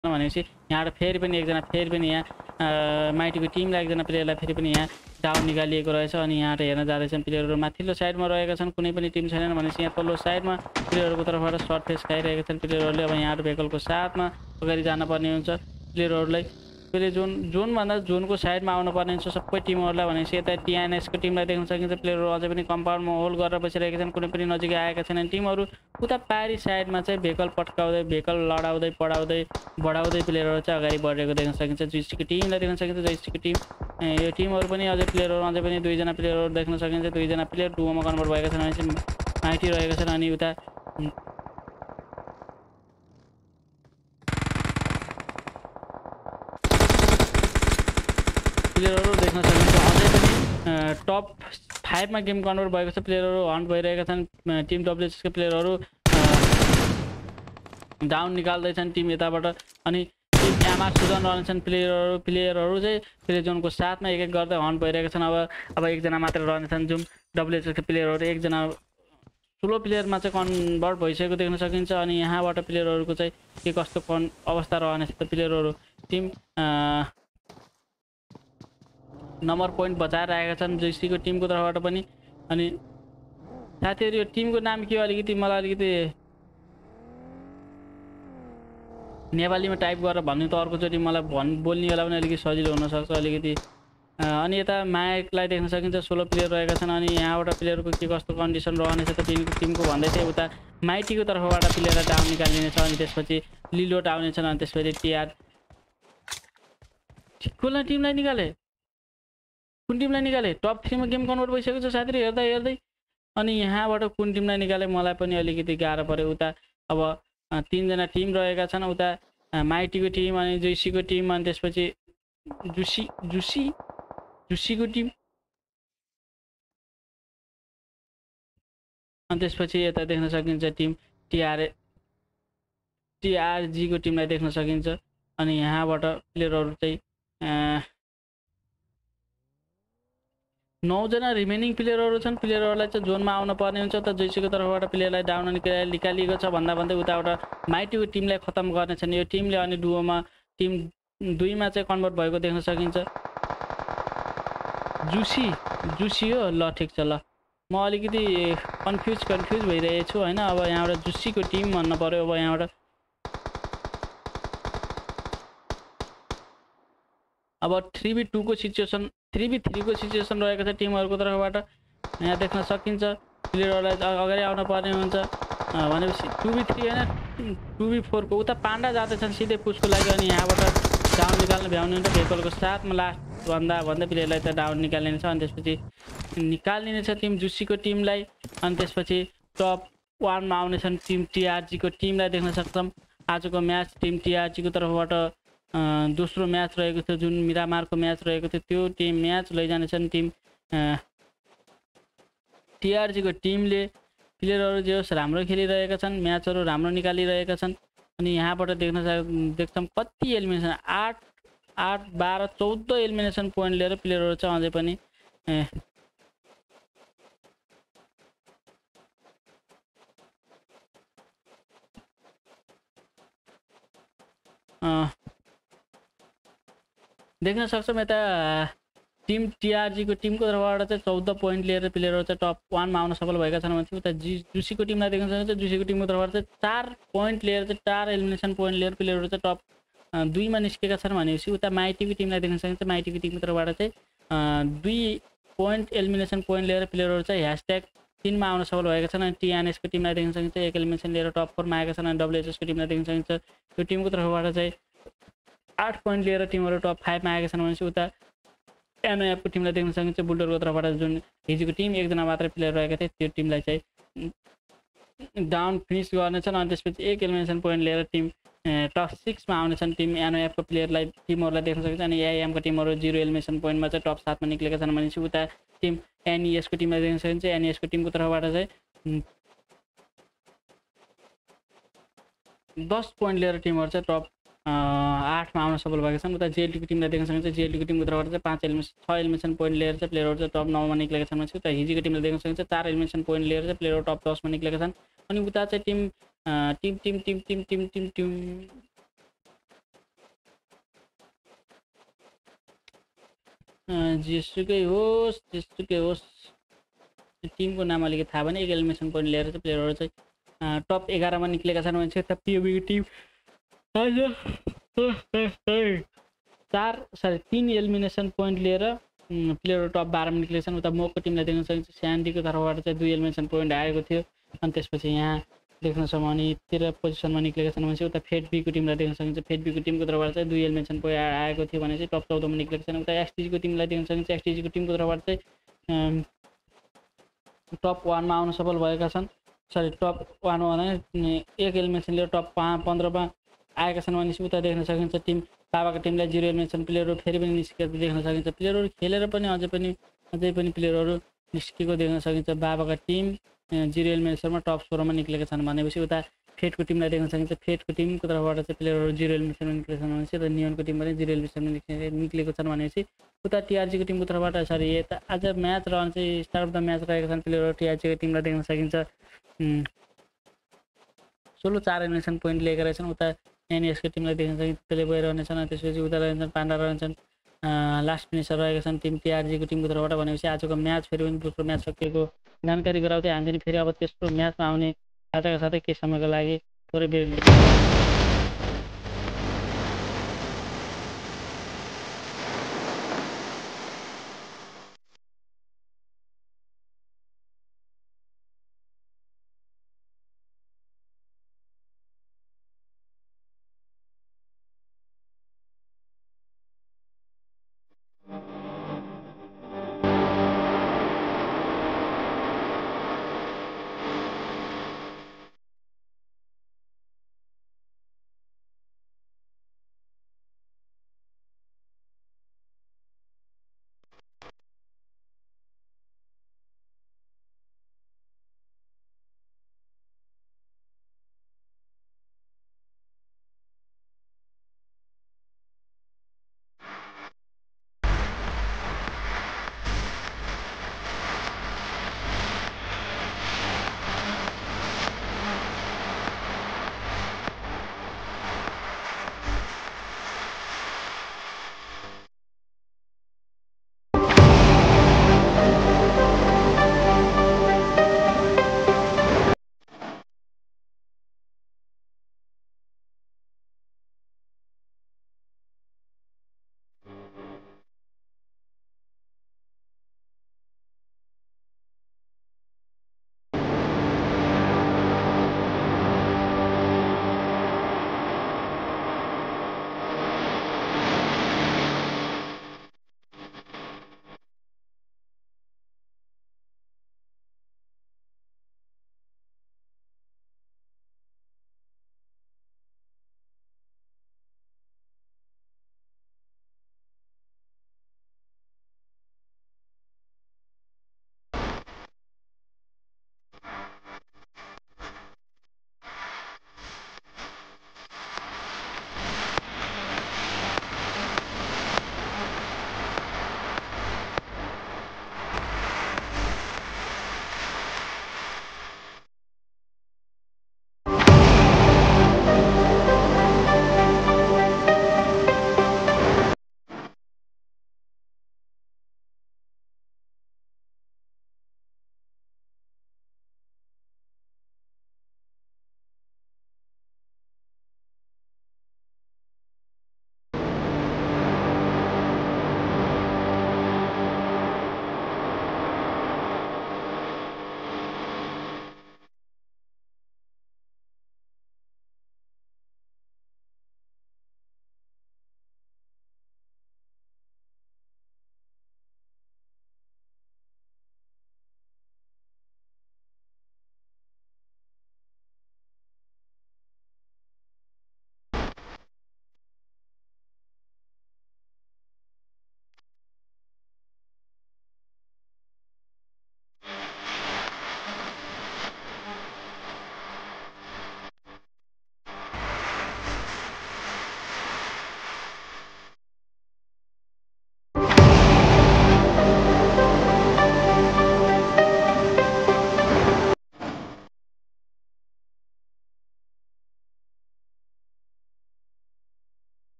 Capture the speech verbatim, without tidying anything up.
भनेपछि यहाँबाट फेरि पनि एकजना फेरि पनि यहाँ माइटीको टिमलाई एकजना प्लेयरलाई फेरि पनि यहाँ डाउन निकालिएको रहेछ। अनि यहाँबाट हेर्न जाँदैछन् प्लेयरहरू माथिल्लो साइडमा रहेका छन्, कुनै पनि टिम छैनन् भनेपछि यहाँ तल्लो साइडमा प्लेयरहरूको तर्फबाट सर्ट फेस खाइरहेका छन् प्लेयरहरूले। अब यहाँबाट भेकलको साथमा अगाडि जानुपर्ने हुन्छ प्लेयरहरूलाई। पहिले जोन जोनभन्दा जोनको साइडमा आउनुपर्ने हुन्छ सबै टिमहरूलाई भनेपछि यता टिएनएसको टिमलाई देख्न सकिन्छ प्लेयरहरू अझै पनि कम्पाउन्डमा होल्ड गरेर बसिरहेका छन्, कुनै पनि नजिकै आएका छैनन् टिमहरू। उता पारी साइडमा चाहिँ भेकल पट्काउँदै भेकल लडाउँदै पढाउँदै बढाउँदै प्लेयरहरू चाहिँ अगाडि बढेको देख्न सकिन्छ। जुइसीको टिमलाई देख्न सकिन्छ, जुइसीको टिम यो टिमहरू पनि अझै प्लेयरहरू अझै पनि दुईजना प्लेयरहरू देख्न सकिन्छ। दुईजना प्लेयर डुओमा कन्भर्ट भएका छन् भनेपछि माइटी रहेका छन्। अनि उता प्लेयरहरू देख्न सकिन्छ अझै पनि टप फाइभमा गेम कन्भर्ट भएको छ, प्लेयरहरू हन्ट भइरहेका छन्। टिम डब्लुएचएसको प्लेयरहरू डाउन निकाल्दैछन् टिम यताबाट। अनि टिम एमा सुजन रहनेछन् प्लेयरहरू प्लेयरहरू चाहिँ प्ले जोनको साथमा एक एक गर्दै हन्ट भइरहेका छन्। अब अब एकजना मात्र रहनेछन् जुन डब्लुएचएसको प्लेयरहरू, एकजना ठुलो प्लेयरमा चाहिँ कन्भर्ट भइसकेको देख्न सकिन्छ। अनि यहाँबाट प्लेयरहरूको चाहिँ के कस्तो कन् अवस्था रहनेछ त प्लेयरहरू टिम नम्बर पोइन्ट बचाएर आएका छन् जुइसीको टिमको तर्फबाट पनि। अनि साथीहरू यो टिमको नाम के हो अलिकति मलाई अलिकति नेपालीमा टाइप गरेर भन्नु त अर्कोचोटि मलाई भन् बोल्ने बेला पनि अलिकति सजिलो हुनसक्छ अलिकति। अनि यता माइकलाई देख्न सकिन्छ सोलो प्लेयर रहेका छन्। अनि यहाँबाट प्लेयरको के कस्तो कन्डिसन रहनेछ त टिमको टिमको भन्दै थियो। उता माइटीको तर्फबाट प्लेयरलाई डाउन निकालिनेछ अनि त्यसपछि लिलोट आउनेछन्। अनि त्यसपछि टिआर कसलाई टिमलाई निकाले कुन टिमलाई निकाले टप थ्रीमा गेम कन्भर्ट भइसकेको छ साथीहरू हेर्दा हेर्दै। अनि यहाँबाट कुन टिमलाई निकाले मलाई पनि अलिकति गाह्रो पऱ्यो। उता अब तीनजना टिम रहेका छन्, उता माइटीको टिम अनि जुइसीको टिम अनि त्यसपछि जुसी जुसी जुसीको टिम अनि त्यसपछि यता देख्न सकिन्छ टिम टिआर टिआरजीको टिमलाई देख्न सकिन्छ। अनि यहाँबाट प्लेयरहरू चाहिँ नौजना रिमेनिङ प्लेयरहरू छन्, प्लेयरहरूलाई चाहिँ जोनमा आउनु पर्ने हुन्छ। त जुइसीको तर्फबाट प्लेयरलाई डाउन निकालिएको छ भन्दा भन्दै उताबाट माइटीको टिमलाई खत्तम गर्नेछन् यो टिमले। अनि डुओमा टिम दुईमा चाहिँ कन्भर्ट भएको देख्न सकिन्छ। जुसी जुसी हो ल ठिक छ ल म अलिकति कन्फ्युज कन्फ्युज भइरहेको छु होइन। अब यहाँबाट जुसीको टिम भन्नु पऱ्यो। अब यहाँबाट अब थ्री बी टूको सिचुएसन थ्री बी थ्रीको सिचुएसन रहेको छ टिमहरूको तर्फबाट यहाँ देख्न सकिन्छ। प्लेयरहरूलाई अगाडि आउनु पर्ने हुन्छ भनेपछि टू बी थ्री होइन टू बी फोरको उता पाण्डा जाँदैछन् सिधै पुसको लागि। अनि यहाँबाट डाउन निकाल्न भ्याउने हुन्छ भेकलको साथमा लास्ट भन्दा भन्दै प्लेयरलाई त डाउन निकालिनेछ। अनि त्यसपछि निकालिनेछ टिम जुसीको टिमलाई। अनि त्यसपछि टप वानमा आउनेछन् टिम टिआरजीको टिमलाई देख्न सक्छौँ। आजको म्याच टिम टिआरजीको तर्फबाट दोस्रो म्याच रहेको थियो जुन मिरामारको म्याच रहेको थियो त्यो टिम म्याच लैजानेछन् टिम टिआरजीको टिमले। प्लेयरहरू जे होस् राम्रो खेलिरहेका छन्, म्याचहरू राम्रो निकालिरहेका छन्। अनि यहाँबाट देख्न देख्छौँ कति एलिमिनेसन आठ आठ बाह्र चौध एलिमिनेसन पोइन्ट लिएर प्लेयरहरू चाहिँ अझै पनि देख्न सक्छौँ। यता टिम टिआरजीको टिमको तर्फबाट चाहिँ चौध पोइन्ट लिएर प्लेयरहरू चाहिँ टप वानमा आउन सफल भएका छन् भने उता जी जुसीको टिमलाई देख्न सक्छ। जुसीको टिमको तर्फबाट चाहिँ चार पोइन्ट लिएर चाहिँ चार एलिमिनेसन पोइन्ट लिएर प्लेयरहरू चाहिँ टप दुईमा निस्केका छन् भनेपछि उता माइटीको टिमलाई देख्न सकिन्छ। माइटीको टिमको तर्फबाट चाहिँ दुई पोइन्ट एलिमिनेसन पोइन्ट लिएर प्लेयरहरू चाहिँ ह्यासट्याग तिनमा आउन सफल भएका छन्। अनि टिएनएसको टिमलाई देख्न सकिन्छ एक एलिमिनेसन लिएर टप फोरमा आएका छन्। अनि डब्लुएचएसको टिमलाई देख्न सकिन्छ यो टिमको तर्फबाट चाहिँ आठ पोइन्ट लिएर टिमहरू टप फाइभमा आएका छन् भनेपछि उता एनओएफको टिमलाई देख्न सकिन्छ। बुल्डरको तर्फबाट जुन हिजोको टिम एकजना मात्र प्लेयर रहेका थिए त्यो टिमलाई चाहिँ डाउन फिनिस गर्नेछन्। अनि त्यसपछि एक एलिमिनेसन पोइन्ट लिएर टिम टप सिक्समा आउनेछन् टिम एनओएफको प्लेयरलाई टिमहरूलाई देख्न सकिन्छ। अनि एआइएमको टिमहरू जिरो एलिमिनेसन पोइन्टमा चाहिँ टप सातमा निक्लेका छन् भनेपछि उता टिम एनइएसको टिमलाई देख्न सकिन्छ। एनइएसको टिमको तर्फबाट चाहिँ दस पोइन्ट लिएर टिमहरू चाहिँ टप आठमा आउन सफल भएका छन्। उता जेएलटीको टिमलाई देख्न सकिन्छ। जेएलटीको टिमको तर्फबाट चाहिँ पाँच एलिमिनेसन छ एलिमिनेसन पोइन्ट लिएर चाहिँ प्लेयरहरू चाहिँ टप नौमा निक्लेका छन् भनेपछि उता हिजोको टिमलाई देख्न सकिन्छ चार एलिमिनेसन पोइन्ट लिएर चाहिँ प्लेयरहरू टप दसमा निक्लेका छन्। अनि उता चाहिँ team team team team team team team team जेसुकै होस् जेसुकै होस् टिमको नाम अलिकति थाहा भएन। एक एलिमिनेसन पोइन्ट लिएर चाहिँ प्लेयरहरू चाहिँ टप एघारमा निक्लेका छन् भने चाहिँ यता पिओबीको टिम चार सरी तिन एलिमिनेसन पोइन्ट लिएर प्लेयर टप बाह्रमा निक्लेका छन्। उता मोको टिमलाई देख्न सकिन्छ स्यान्डीको तर्फबाट चाहिँ दुई एलिमिनेसन पोइन्ट आएको थियो अनि त्यसपछि यहाँ देख्न सक्छौँ तेह्र पोजिसनमा निक्लेका छन् भनेपछि उता फेट बीको टिमलाई देख्न सकिन्छ फेट बीको टिमको तर्फबाट चाहिँ दुई एलिमिनेसन पोइन्ट आएको थियो भने चाहिँ टप चौधमा निक्लेका छन्। उता एक्सटिजीको टिमलाई देख्न सकिन्छ एक्सटिजीको टिमको तर्फबाट चाहिँ टप वानमा आउन सफल भएका छन्। सरी टप वानमा एक एलिमिनेसन लिएर टप पाँच पन्ध्रमा आएका छन् भनेपछि उता देख्न सकिन्छ टिम बाबाको टिमलाई जिरो एलिमिनेसन प्लेयरहरू फेरि पनि निस्केको देख्न सकिन्छ। प्लेयरहरू खेलेर पनि अझै पनि अझै पनि प्लेयरहरू निस्केको देख्न सकिन्छ। बाबाका टिम जिरो एलिमिनेसनमा टप सोह्रमा निक्लेका छन् भनेपछि उता फेटको टिमलाई देख्न सकिन्छ फेटको टिमको तर्फबाट चाहिँ प्लेयरहरू जिरो एलिमिनेसनमा निक्लेका छन् भनेपछि उता नियनको टिम पनि जिरो एलिमिनेसनमा निक्लेको छन् भनेपछि उता टिआरजीको टिमको तर्फबाट सरी यता आज म्याच रहन्छ स्टार अफ द म्याच रहेका छन् प्लेयरहरू टिआरजीको टिमलाई देख्न सकिन्छ सोह्र चार एलिमिनेसन पोइन्ट लिएका रहेछन्। उता एनएसको टिमलाई देख्न सकिन्छ त्यसले गइरहनेछन् त्यसपछि उता रहन्छन् पाण्डा रहन्छन् लास्ट फिनिसर रहेका छन् टिम टिआरजीको टिमको तर्फबाट भनेपछि आजको म्याच फेरि पनि दोस्रो म्याच सकिएको जानकारी गराउँदै हामी फेरि अब तेस्रो म्याचमा आउने साथै साथै केही समयको लागि थोरै बेर